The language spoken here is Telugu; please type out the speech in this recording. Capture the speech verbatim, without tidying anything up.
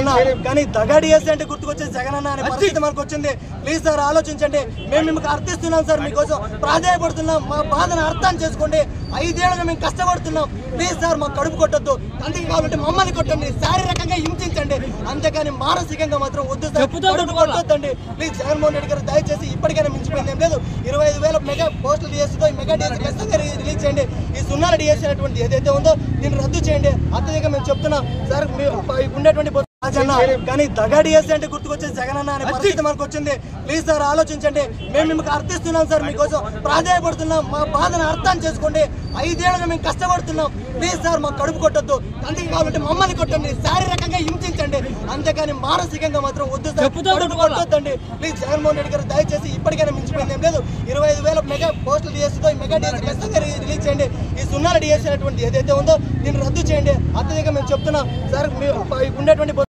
అన్న, కానీ దగా డిఎస్సీ అంటే గుర్తుకొచ్చేది జగన్ అన్న అనే పరిస్థితి మనకు వచ్చింది. ప్లీజ్ సార్ ఆలోచించండి. మేము మీకు అర్థిస్తున్నాం సార్, మీకోసం ప్రాధాన్యపడుతున్నాం. మా బాధను అర్థం చేసుకోండి. ఐదేళ్ళుగా మేము కష్టపడుతున్నాం. ప్లీజ్ సార్ మాకు కడుపు కొట్టద్దు, అందుకే కావాలంటే మమ్మల్ని కొట్టండి, శారీరకంగా హింసించండి, అంతేకాని మానసికంగా మాత్రం వద్దు సార్, కడుపు కొట్టొద్దండి. ప్లీజ్ జగన్మోహన్ రెడ్డి గారు దయచేసి ఇప్పటికైనా మించిపోయింది ఏం లేదు. ఇరవై ఐదు వేల మెగా పోస్టల్ డిఎస్సీతో ఈ మెగా డిఎస్సీ ఖచ్చితంగా రిలీజ్ చేయండి. ఈ సున్నాల డిఎస్సీ అనేటువంటి ఏదైతే ఉందో దీన్ని రద్దు చేయండి. అత్యధిక మేము చెప్తున్నాం సార్, ఉండేటువంటి రాజన్న, కానీ దగా డిఎస్సీ అంటే గుర్తుకొచ్చేది జగన్ అన్న అనే పరిస్థితి మనకు వచ్చింది. ప్లీజ్ సార్ ఆలోచించండి. మేము మీకు అర్థిస్తున్నాం సార్, మీకోసం ప్రాధాన్యపడుతున్నాం. మా బాధను అర్థం చేసుకోండి. ఐదేళ్ళుగా మేము కష్టపడుతున్నాం. ప్లీజ్ సార్ మాకు కడుపు కొట్టద్దు, అందుకే కావాలంటే మమ్మల్ని కొట్టండి, శారీరకంగా హింసించండి, అంతేకాని మానసికంగా మాత్రం వద్దు సార్, కడుపు కొట్టొద్దండి. ప్లీజ్ జగన్మోహన్ రెడ్డి గారు దయచేసి ఇప్పటికైనా మించిపోయింది ఏం లేదు. ఇరవై ఐదు వేల మెగా పోస్టల్ డిఎస్సీతో ఈ మెగా డిఎస్సీ ఖచ్చితంగా రిలీజ్ చేయండి. ఈ సున్నాల డిఎస్సీ అనేటువంటి ఏదైతే ఉందో దీన్ని రద్దు చేయండి. అత్యధిక మేము చెప్తున్నాం సార్, ఉండేటువంటి